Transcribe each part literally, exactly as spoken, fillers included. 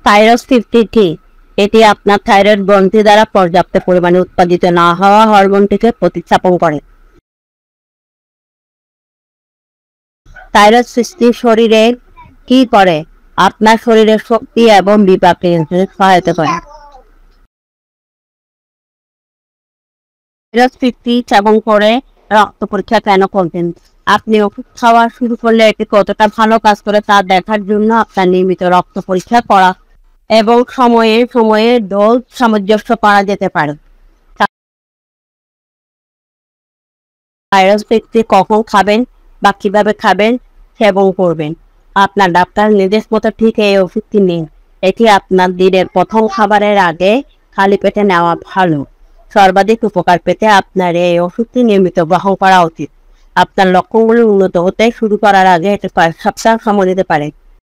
Thyroid fifty টি এটি আপনার thyroid গ্রন্থি দ্বারা পর্যাপ্ত পরিমাণে উৎপাদিত না হওয়া হরমোনটিকে প্রতিস্থাপন করে। থাইরয়েড সৃষ্টি শরীরে কি করে? আপনার শরীরের শক্তি এবং বিপাক নিয়ন্ত্রণে সহায়তা করে। থাইরয়েড ফিফটি সেবন করে রক্ত পরীক্ষা কেন করবেন? আপনি ওষুধ খাওয়া শুরু করলে এটি কতটা ভালো কাজ করে তা দেখার জন্য আপনার নিয়মিত রক্ত পরীক্ষা করা এবং সময়ে সময়ে ডোজ সামঞ্জস্য করা যেতে পারে। থাইরয়েড ফিফটি কখন খাবেন বা কিভাবে খাবেন সেবন করবেন? আপনার ডাক্তার নির্দেশ মতো ঠিক এই ওষুধটি নিন। এটি আপনার দিনের প্রথম খাবারের আগে খালি পেটে নেওয়া ভালো। সর্বাধিক উপকার পেতে আপনার এই ওষুধটি নিয়মিত গ্রহণ করা উচিত। আপনার লক্ষণগুলি উন্নত হতে শুরু করার আগে এটি কয়েক সপ্তাহ সময় নিতে পারে।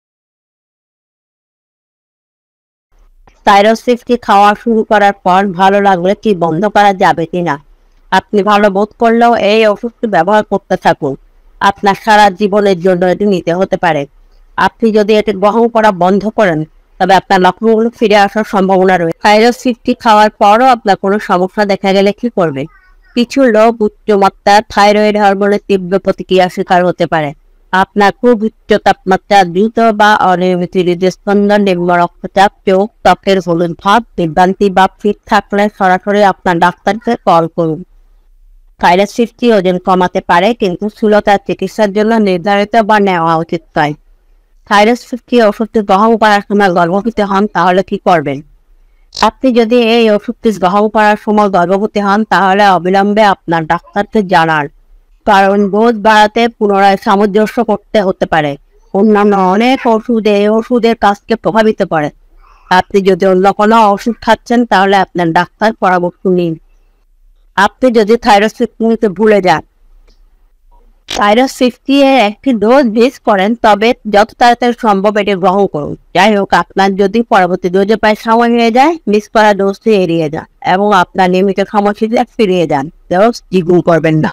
থাইরয়েড ফিফটি খাওয়া শুরু করার পর ভালো লাগলে কি বন্ধ করা যাবে কিনা? আপনি ভালো বোধ করলেও এই ওষুধটি ব্যবহার করতে থাকুন। আপনার সারা জীবনের জন্য এটি নিতে হতে পারে। আপনি যদি এটি গ্রহণ করা বন্ধ করেন তবে আপনার লক্ষণগুলো ফিরে আসার সম্ভাবনা রয়েছে। থাইরয়েড ফিফটি খাওয়ার পরও আপনার কোনো সমস্যা দেখা গেলে কি করবে? কিছু লোক উচ্চমাত্রার থাইরয়েড হরমোনের তীব্র প্রতিক্রিয়া শিকার হতে পারে। আপনার খুব উচ্চ তাপমাত্রা, দ্রুত বা অনিয়মিত হৃদস্পন্দন, নিম্ন রক্তচাপ, চোখ, ত্বকের হলুদ ভাব, বিভ্রান্তি বা ফিট থাকলে সরাসরি আপনার ডাক্তারকে কল করুন। থাইরয়েড ফিফটি ওজন কমাতে পারে কিন্তু স্থূলতার চিকিৎসার জন্য নির্ধারিত বা নেওয়া উচিত নয়। থাইরয়েড ফিফটি ওষুধটি গ্রহণ করার সময় গর্ভবতী হন তাহলে কি করবেন? আপনি যদি এই ওষুধটি গ্রহণ করার সময় গর্ভবতী হন তাহলে অবিলম্বে আপনার ডাক্তারকে জানান, কারণ ডোজ বাড়াতে পুনরায় সামঞ্জস্য করতে হতে পারে। অন্যান্য অনেক ওষুধ এই ওষুধের কাজকে প্রভাবিত করে। আপনি যদি অন্য কোনো ওষুধ খাচ্ছেন তাহলে আপনার ডাক্তার পরামর্শ নিন। আপনি যদি থাইরয়েড ফিফটি নিতে ভুলে যান, থাইরয়েড ফিফটি এর একটি ডোজ মিস করেন তবে যত তাড়াতাড়ি সম্ভব এটি গ্রহণ করুন। যাই হোক, আপনার যদি পরবর্তী ডোজে প্রায় সময় হয়ে যায়, মিস করা ডোজটি এড়িয়ে যান এবং আপনার নিয়মিত সময়সূচি ফিরিয়ে যান। ডোজ দ্বিগুণ করবেন না।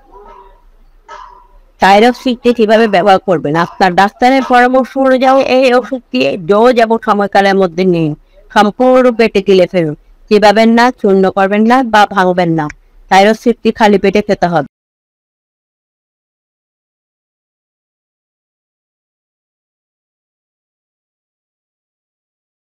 থাইরয়েড ফিফটি কিভাবে ব্যবহার করবেন? আপনার ডাক্তারের পরামর্শ অনুযায়ী এই ওষুধটি ডোজ এবং সময়কালের মধ্যে নিন। সম্পূর্ণ পেটে গিলে ফেলুন। চিবাবেন না, চূর্ণ করবেন না বা ভাঙবেন না। থাইরয়েড ফিফটি খালি পেটে খেতে হবে।